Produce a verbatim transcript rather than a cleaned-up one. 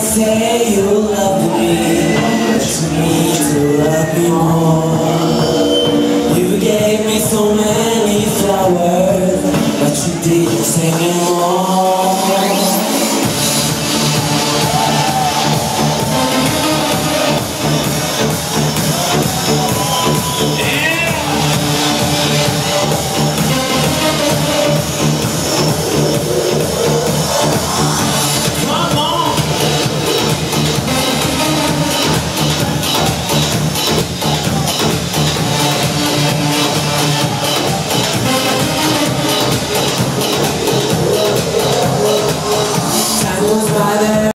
say you love me, but you need to love me more. You gave me so many flowers, but you didn't sing it.